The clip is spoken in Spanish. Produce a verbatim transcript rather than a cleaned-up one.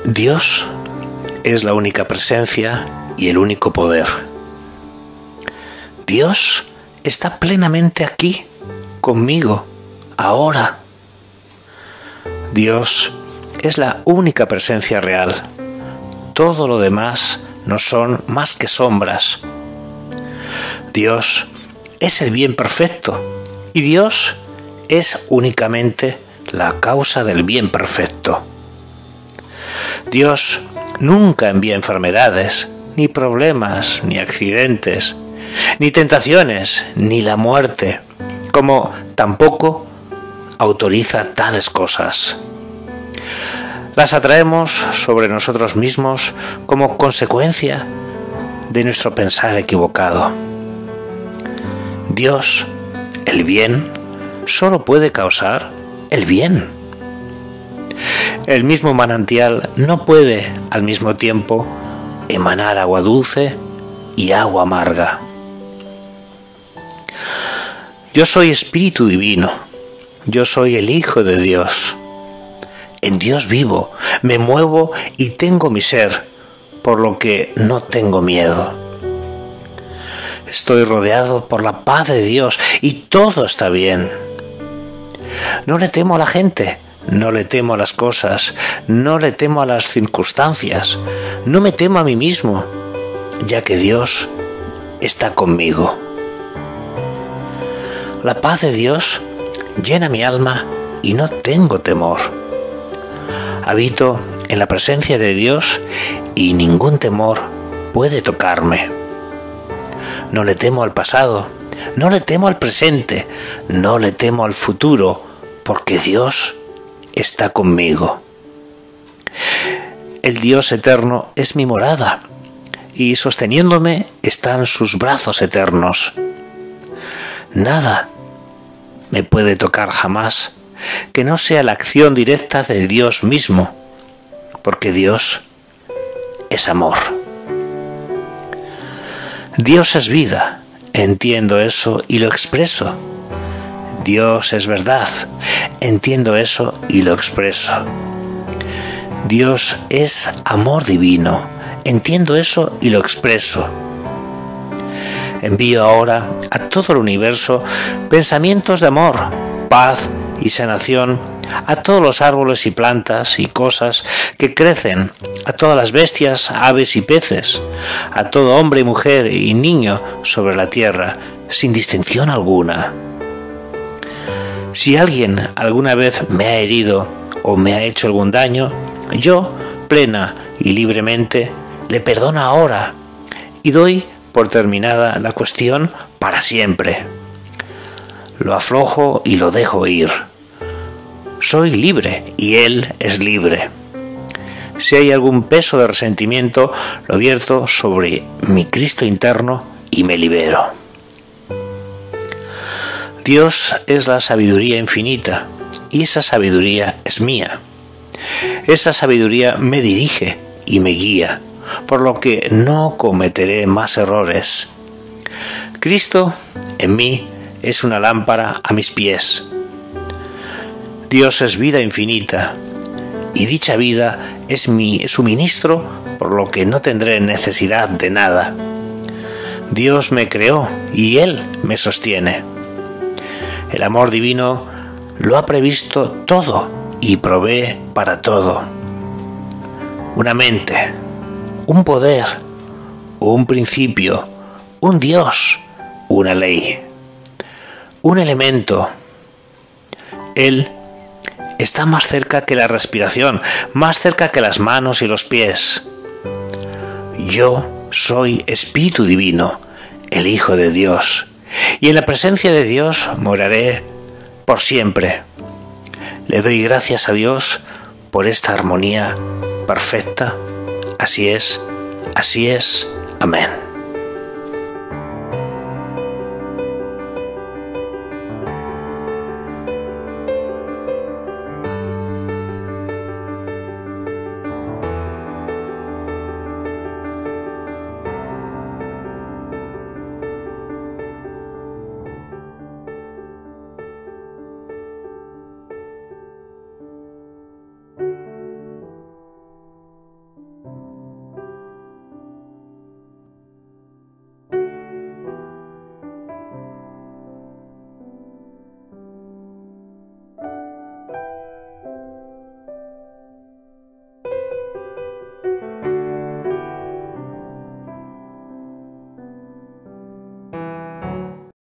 Dios es la única presencia y el único poder. Dios está plenamente aquí, conmigo, ahora. Dios es la única presencia real. Todo lo demás no son más que sombras. Dios es el bien perfecto y Dios es únicamente la causa del bien perfecto. Dios nunca envía enfermedades, ni problemas, ni accidentes, ni tentaciones, ni la muerte, como tampoco autoriza tales cosas. Las atraemos sobre nosotros mismos como consecuencia de nuestro pensar equivocado. Dios, el bien, solo puede causar el bien. El mismo manantial no puede al mismo tiempo emanar agua dulce y agua amarga. Yo soy espíritu divino, yo soy el Hijo de Dios. En Dios vivo, me muevo y tengo mi ser, por lo que no tengo miedo. Estoy rodeado por la paz de Dios y todo está bien. No le temo a la gente, no le temo a las cosas, no le temo a las circunstancias, no me temo a mí mismo, ya que Dios está conmigo. La paz de Dios llena mi alma y no tengo temor. Habito en la presencia de Dios y ningún temor puede tocarme. No le temo al pasado, no le temo al presente, no le temo al futuro, porque Dios está conmigo. El Dios eterno es mi morada y sosteniéndome están sus brazos eternos. Nada me puede tocar jamás que no sea la acción directa de Dios mismo, porque Dios es amor. Dios es vida, entiendo eso y lo expreso. Dios es verdad, entiendo eso y lo expreso. Dios es amor divino, entiendo eso y lo expreso. Envío ahora a todo el universo pensamientos de amor, paz y sanación a todos los árboles y plantas y cosas que crecen, a todas las bestias, aves y peces, a todo hombre y mujer y niño sobre la tierra, sin distinción alguna. Si alguien alguna vez me ha herido o me ha hecho algún daño, yo, plena y libremente, le perdono ahora y doy por terminada la cuestión para siempre. Lo aflojo y lo dejo ir. Soy libre y él es libre. Si hay algún peso de resentimiento, lo vierto sobre mi Cristo interno y me libero. Dios es la sabiduría infinita y esa sabiduría es mía. Esa sabiduría me dirige y me guía, por lo que no cometeré más errores. Cristo en mí es una lámpara a mis pies. Dios es vida infinita y dicha vida es mi suministro, por lo que no tendré necesidad de nada. Dios me creó y Él me sostiene. El amor divino lo ha previsto todo y provee para todo. Una mente, un poder, un principio, un Dios, una ley, un elemento. Él está más cerca que la respiración, más cerca que las manos y los pies. Yo soy Espíritu Divino, el Hijo de Dios, y en la presencia de Dios moraré por siempre. Le doy gracias a Dios por esta armonía perfecta. Así es, así es. Amén.